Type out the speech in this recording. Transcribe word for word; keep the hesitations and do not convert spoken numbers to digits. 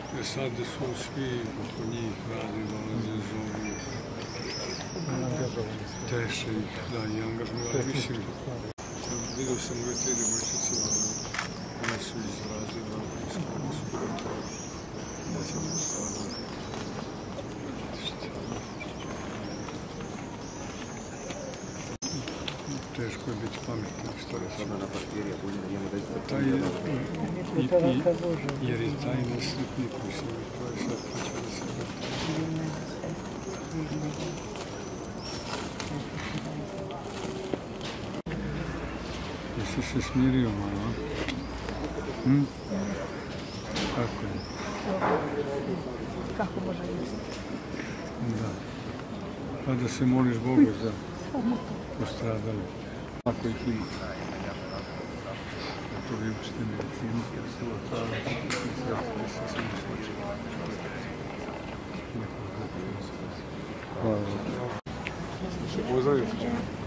Jer sad su svi oko njih radi, dolaze, zovu, teše ih, da, i angažovali. Mislim, vidio sam ove tri djevojčice, one su iz razreda, iz koje su gotovo, da će mu stvarno. Teško je biti pametno, što je sada na papirje, taj je, i, i, jer i taj nesretnik, mislim, to je sad počeo da se vrti. Jesi se smirio malo, a? Hm? Kako je? Kako može biti? Da. Pa da se moliš Boga za postradali. Ako ih ima. To vi učite medicinu, jer se otvarali i sredstvo i se svim slučajima. Hvala. Še pozdravio?